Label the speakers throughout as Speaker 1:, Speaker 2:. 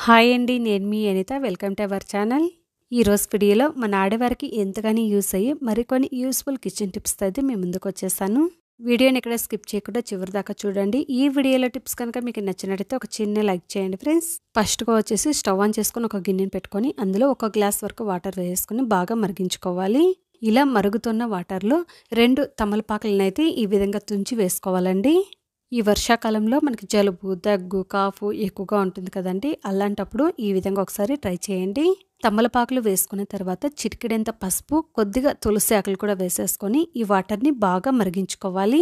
Speaker 1: Hi అండి, నేను మీ Anitha. Welcome to our channel. ఈరోజు వీడియోలో మన ఆడవారికి ఎంతగానో యూస్ అయ్యే మరికొన్ని యూస్ఫుల్ కిచెన్ టిప్స్ అయితే మేము ముందుకు వచ్చేసాను. వీడియోని ఇక్కడ స్కిప్ చేయకుండా చివరి దాకా చూడండి. ఈ వీడియోలో టిప్స్ కనుక మీకు నచ్చినట్టయితే ఒక చిన్న లైక్ చేయండి ఫ్రెండ్స్. ఫస్ట్గా వచ్చేసి స్టవ్ ఆన్ చేసుకొని ఒక గిన్నెని పెట్టుకొని అందులో 1 గ్లాస్ వరకు వాటర్ వేసుకొని బాగా మరిగించుకోవాలి. ఇలా మరుగుతున్న వాటర్లో 2 తమలపాకులను అయితే ఈ విధంగా తుంచి వేసుకోవాలండి. ఈ వర్షాకాలంలో మనకి జలుబు, దగ్గు, కాఫు ఎక్కువగా ఉంటుంది కదండి. అలాంటప్పుడు ఈ విధంగా ఒకసారి ట్రై చేయండి. తమలపాకులు వేసుకున్న తర్వాత చిటికెడంత పసుపు, కొద్దిగా తులసి ఆకులు కూడా వేసేసుకొని ఈ వాటర్ని బాగా మరిగించుకోవాలి.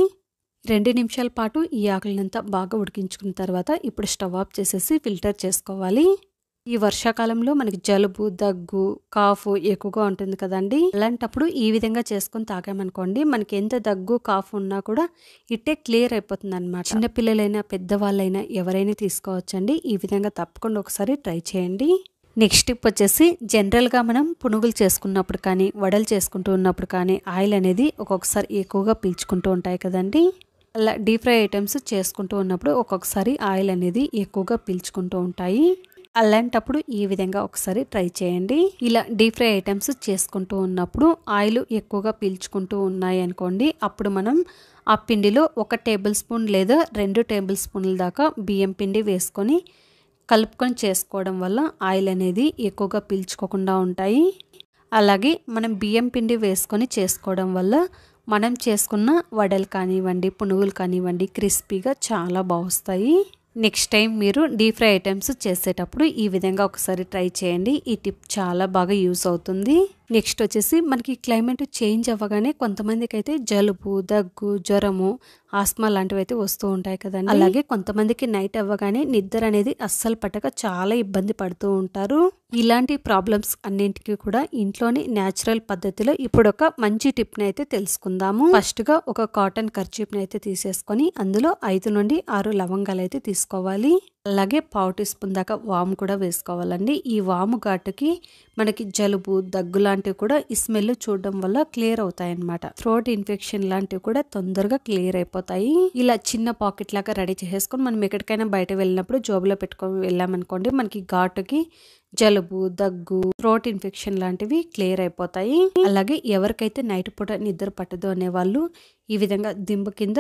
Speaker 1: 2 నిమిషాల పాటు ఈ ఆకులనంతా బాగా ఉడికించుకున్న తర్వాత ఇప్పుడు స్టవ్ ఆఫ్ చేసేసి ఫిల్టర్ చేసుకోవాలి. ఈ వర్షాకాలంలో మనకి జలుబు, దగ్గు, కాఫు ఎక్కువగా ఉంటుంది కదండి. అలాంటప్పుడు ఈ విధంగా చేసుకొని తాగామనుకోండి, మనకి ఎంత దగ్గు, కాఫు ఉన్నా కూడా ఇట్టే క్లియర్ అయిపోతుంది అనమాట. చిన్నపిల్లలైనా పెద్దవాళ్ళైనా ఎవరైనా తీసుకోవచ్చండి. ఈ విధంగా తప్పకుండా ఒకసారి ట్రై చేయండి. నెక్స్ట్ టిప్ వచ్చేసి, జనరల్గా మనం పునుగులు చేసుకున్నప్పుడు కానీ, వడలు చేసుకుంటూ ఉన్నప్పుడు కానీ ఆయిల్ అనేది ఒక్కొక్కసారి ఎక్కువగా పీల్చుకుంటూ ఉంటాయి కదండి. అలా డీప్ ఫ్రై ఐటమ్స్ చేసుకుంటూ ఉన్నప్పుడు ఒక్కొక్కసారి ఆయిల్ అనేది ఎక్కువగా పీల్చుకుంటూ ఉంటాయి. అలాంటప్పుడు ఈ విధంగా ఒకసారి ట్రై చేయండి. ఇలా డీప్ ఫ్రై ఐటమ్స్ చేసుకుంటూ ఉన్నప్పుడు ఆయిల్ ఎక్కువగా పీల్చుకుంటూ ఉన్నాయి అనుకోండి, అప్పుడు మనం ఆ పిండిలో 1 టేబుల్ స్పూన్ లేదా 2 టేబుల్ స్పూన్ల దాకా బియ్యం పిండి వేసుకొని కలుపుకొని చేసుకోవడం వల్ల ఆయిల్ అనేది ఎక్కువగా పీల్చుకోకుండా ఉంటాయి. అలాగే మనం బియ్యం పిండి వేసుకొని చేసుకోవడం వల్ల మనం చేసుకున్న వడలు కానివ్వండి, పునుగులు కానివ్వండి క్రిస్పీగా చాలా బాగుస్తాయి. నెక్స్ట్ టైం మీరు డీప్ ఫ్రై ఐటమ్స్ చేసేటప్పుడు ఈ విధంగా ఒకసారి ట్రై చేయండి. ఈ టిప్ చాలా బాగా యూస్ అవుతుంది. నెక్స్ట్ వచ్చేసి, మనకి క్లైమేట్ చేంజ్ అవ్వగానే కొంతమందికి అయితే జలుబు, దగ్గు, జ్వరము, ఆస్మా లాంటివి అయితే వస్తూ ఉంటాయి కదండి. అలాగే కొంతమందికి నైట్ అవ్వగానే నిద్ర అనేది అస్సలు పట్టక చాలా ఇబ్బంది పడుతూ ఉంటారు. ఇలాంటి ప్రాబ్లమ్స్ అన్నింటికి కూడా ఇంట్లోని న్యాచురల్ పద్ధతిలో ఇప్పుడు ఒక మంచి టిప్ ని అయితే తెలుసుకుందాము. ఫస్ట్ గా ఒక కాటన్ కర్చీప్ ని అయితే తీసేసుకొని అందులో 5 నుండి 6 లవంగాలు అయితే తీసుకోవాలి. అలాగే 1/2 టీ స్పూన్ దాకా వాము కూడా వేసుకోవాలండి. ఈ వాము ఘాటుకి మనకి జలుబు, దగ్గు లాంటివి కూడా ఈ స్మెల్ చూడడం వల్ల క్లియర్ అవుతాయి అన్నమాట. థ్రోట్ ఇన్ఫెక్షన్ లాంటివి కూడా తొందరగా క్లియర్ అయిపోతాయి. ఇలా చిన్న పాకెట్ లాగా రెడీ చేసేసుకొని మనం ఎక్కడికైనా బయట వెళ్ళినప్పుడు జోబులో పెట్టుకొని వెళ్ళామనుకోండి, మనకి ఘాటుకి జలుబు, దగ్గు, థ్రోట్ ఇన్ఫెక్షన్ లాంటివి క్లియర్ అయిపోతాయి. అలాగే ఎవరికైతే నైట్ పూట నిద్ర పట్టదు అనే వాళ్ళు ఈ విధంగా దింబ కింద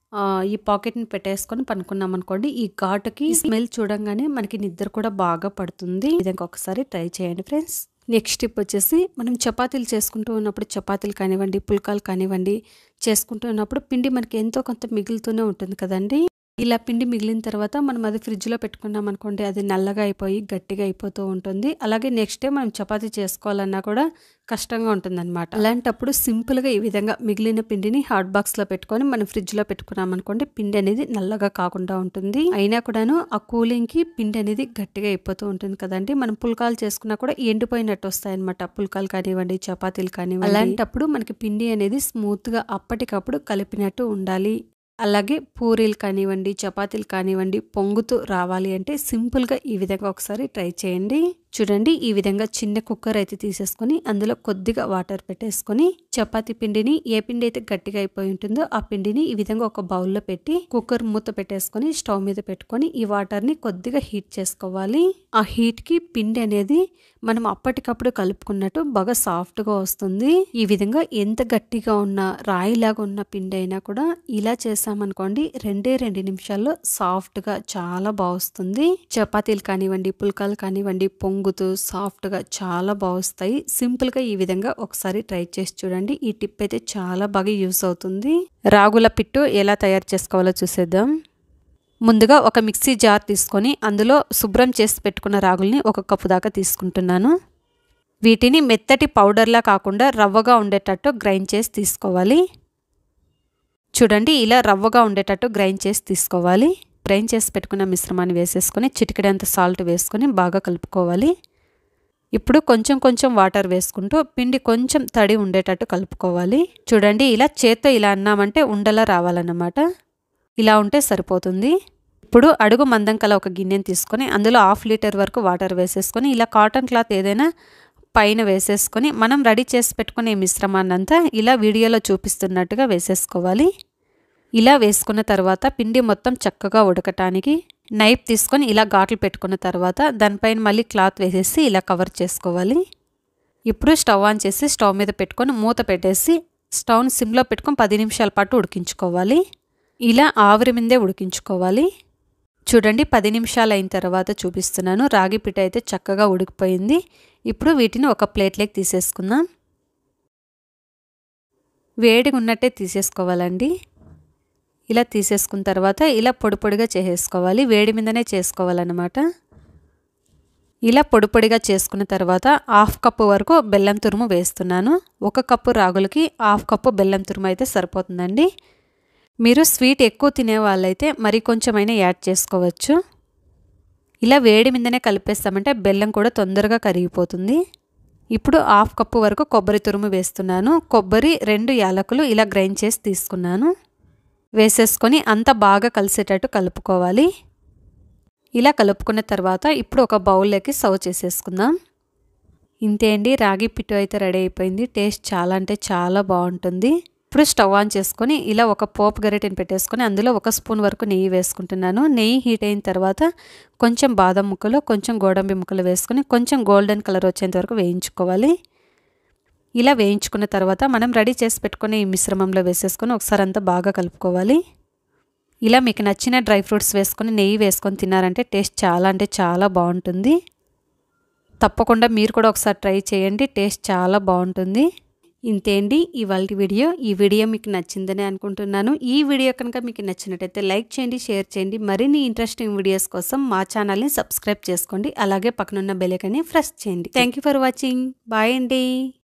Speaker 1: ఈ పాకెట్ని పెట్టేసుకొని పనుకున్నాం అనుకోండి, ఈ ఘాటుకి స్మెల్ చూడంగానే మనకి నిద్ర కూడా బాగా పడుతుంది. ఈ విధంగా ఒకసారి ట్రై చేయండి ఫ్రెండ్స్. నెక్స్ట్ టిప్ వచ్చేసి, మనం చపాతీలు చేసుకుంటూ ఉన్నప్పుడు చపాతీలు కానివ్వండి, పుల్కాలు కానివ్వండి చేసుకుంటూ ఉన్నప్పుడు పిండి మనకి ఎంతో కొంత మిగులుతూనే ఉంటుంది కదండి. ఇలా పిండి మిగిలిన తర్వాత మనం అది ఫ్రిడ్జ్లో పెట్టుకున్నాం అనుకోండి, అది నల్లగా అయిపోయి గట్టిగా అయిపోతూ ఉంటుంది. అలాగే నెక్స్ట్ డే మనం చపాతీ చేసుకోవాలన్నా కూడా కష్టంగా ఉంటుంది అనమాట. అలాంటప్పుడు సింపుల్గా ఈ విధంగా మిగిలిన పిండిని హాట్ బాక్స్లో పెట్టుకొని మనం ఫ్రిడ్జ్లో పెట్టుకున్నాం అనుకోండి, పిండి అనేది నల్లగా కాకుండా ఉంటుంది. అయినా కూడాను ఆ కూలింగ్కి పిండి అనేది గట్టిగా అయిపోతూ ఉంటుంది కదండి. మనం పుల్కాలు చేసుకున్నా కూడా ఎండిపోయినట్టు వస్తాయి అనమాట, పుల్కాలు కానివ్వండి, చపాతీలు కానివ్వండి. అలాంటప్పుడు మనకి పిండి అనేది స్మూత్గా అప్పటికప్పుడు కలిపినట్టు ఉండాలి. అలాగే పూరీలు కానివ్వండి, చపాతీలు కానివ్వండి పొంగుతూ రావాలి అంటే సింపుల్గా ఈ విధంగా ఒకసారి ట్రై చేయండి. చూడండి, ఈ విధంగా చిన్న కుక్కర్ అయితే తీసేసుకొని అందులో కొద్దిగా వాటర్ పెట్టేసుకొని చపాతీ పిండిని, ఏ పిండి అయితే గట్టిగా అయిపోయి ఉంటుందో ఆ పిండిని ఈ విధంగా ఒక బౌల్లో పెట్టి కుక్కర్ మూత పెట్టేసుకొని స్టవ్ మీద పెట్టుకొని ఈ వాటర్ని కొద్దిగా హీట్ చేసుకోవాలి. ఆ హీట్కి పిండి అనేది మనం అప్పటికప్పుడు కలుపుకున్నట్టు బాగా సాఫ్ట్గా వస్తుంది. ఈ విధంగా ఎంత గట్టిగా ఉన్న రాయిలాగా ఉన్న పిండి అయినా కూడా ఇలా చేసామనుకోండి, 2 నిమిషాల్లో సాఫ్ట్గా చాలా బాగుస్తుంది. చపాతీలు కానివ్వండి, పుల్కాలు కానివ్వండి పొంగుతూ సాఫ్ట్గా చాలా బాగుస్తాయి. సింపుల్గా ఈ విధంగా ఒకసారి ట్రై చేసి చూడండి. ఈ టిప్ అయితే చాలా బాగా యూస్ అవుతుంది. రాగుల పిట్టు ఎలా తయారు చేసుకోవాలో చూసేద్దాం. ముందుగా ఒక మిక్సీ జార్ తీసుకొని అందులో శుభ్రం చేసి పెట్టుకున్న రాగుల్ని 1 కప్పు దాకా తీసుకుంటున్నాను. వీటిని మెత్తటి పౌడర్లా కాకుండా రవ్వగా ఉండేటట్టు గ్రైండ్ చేసి తీసుకోవాలి. చూడండి, ఇలా రవ్వగా ఉండేటట్టు గ్రైండ్ చేసి తీసుకోవాలి. గ్రైండ్ చేసి పెట్టుకున్న మిశ్రమాన్ని వేసేసుకొని చిటికెడంత సాల్ట్ వేసుకొని బాగా కలుపుకోవాలి. ఇప్పుడు కొంచెం కొంచెం వాటర్ వేసుకుంటూ పిండి కొంచెం తడి ఉండేటట్టు కలుపుకోవాలి. చూడండి, ఇలా చేత్తో ఇలా అన్నామంటే ఉండలా రావాలన్నమాట. ఇలా ఉంటే సరిపోతుంది. ఇప్పుడు అడుగు మందం కల ఒక గిన్నెని తీసుకొని అందులో 1/2 లీటర్ వరకు వాటర్ వేసేసుకొని ఇలా కాటన్ క్లాత్ ఏదైనా పైన వేసేసుకొని మనం రెడీ చేసి పెట్టుకునే మిశ్రమాన్ని అంతా ఇలా వీడియోలో చూపిస్తున్నట్టుగా వేసేసుకోవాలి. ఇలా వేసుకున్న తర్వాత పిండి మొత్తం చక్కగా ఉడకటానికి నైఫ్ తీసుకొని ఇలా ఘాట్లు పెట్టుకున్న తర్వాత దానిపైన మళ్ళీ క్లాత్ వేసేసి ఇలా కవర్ చేసుకోవాలి. ఇప్పుడు స్టవ్ ఆన్ చేసి స్టవ్ మీద పెట్టుకొని మూత పెట్టేసి స్టవ్ని సిమ్లో పెట్టుకొని 10 నిమిషాల పాటు ఉడికించుకోవాలి. ఇలా ఆవిరి మీదే ఉడికించుకోవాలి. చూడండి 10 నిమిషాలు అయిన తర్వాత చూపిస్తున్నాను. రాగి పిఠ అయితే చక్కగా ఉడికిపోయింది. ఇప్పుడు వీటిని ఒక ప్లేట్లోకి తీసేసుకుందాం. వేడిగా ఉన్నట్టే తీసేసుకోవాలండి. ఇలా తీసేసుకున్న తర్వాత ఇలా పొడి పొడిగా చేసేసుకోవాలి. వేడి మీదనే చేసుకోవాలన్నమాట. ఇలా పొడి పొడిగా చేసుకున్న తర్వాత 1/2 కప్పు వరకు బెల్లం తురుము వేస్తున్నాను. 1 కప్పు రాగులకి 1/2 కప్పు బెల్లం తురుము అయితే సరిపోతుందండి. మీరు స్వీట్ ఎక్కువ తినే వాళ్ళైతే మరి కొంచెమైనా యాడ్ చేసుకోవచ్చు. ఇలా వేడి మీదనే కలిపేస్తామంటే బెల్లం కూడా తొందరగా కరిగిపోతుంది. ఇప్పుడు 1/2 కప్పు వరకు కొబ్బరి తురుము వేస్తున్నాను. కొబ్బరి 2 యాలకులు ఇలా గ్రైండ్ చేసి తీసుకున్నాను. వేసేసుకొని అంతా బాగా కలిసేటట్టు కలుపుకోవాలి. ఇలా కలుపుకున్న తర్వాత ఇప్పుడు ఒక బౌల్లోకి సర్వ్ చేసేసుకుందాం. ఇంతే అండి, రాగి పిట్టు అయితే రెడీ అయిపోయింది. టేస్ట్ చాలా అంటే చాలా బాగుంటుంది. ఇప్పుడు స్టవ్ ఆన్ చేసుకొని ఇలా ఒక పోపు గరిటెని పెట్టేసుకొని అందులో 1 స్పూన్ వరకు నెయ్యి వేసుకుంటున్నాను. నెయ్యి హీట్ అయిన తర్వాత కొంచెం బాదం ముక్కలు, కొంచెం గోడంబి ముక్కలు వేసుకొని కొంచెం గోల్డెన్ కలర్ వచ్చేంత వరకు వేయించుకోవాలి. ఇలా వేయించుకున్న తర్వాత మనం రెడీ చేసి పెట్టుకుని ఈ మిశ్రమంలో వేసేసుకొని ఒకసారి అంతా బాగా కలుపుకోవాలి. ఇలా మీకు నచ్చిన డ్రై ఫ్రూట్స్ వేసుకొని నెయ్యి వేసుకొని తిన్నారంటే టేస్ట్ చాలా అంటే చాలా బాగుంటుంది. తప్పకుండా మీరు కూడా ఒకసారి ట్రై చేయండి. టేస్ట్ చాలా బాగుంటుంది. ఇంతే అండి ఇవాల్టి వీడియో. ఈ వీడియో మీకు నచ్చిందని అనుకుంటున్నాను. ఈ వీడియో కనుక మీకు నచ్చినట్టయితే లైక్ చేయండి, షేర్ చేయండి. మరిన్ని ఇంట్రెస్టింగ్ వీడియోస్ కోసం మా ఛానల్ని సబ్స్క్రైబ్ చేసుకోండి. అలాగే పక్కనున్న బెల్ ఐకాన్ని ప్రెస్ చేయండి. Thank you for watching. Bye అండి.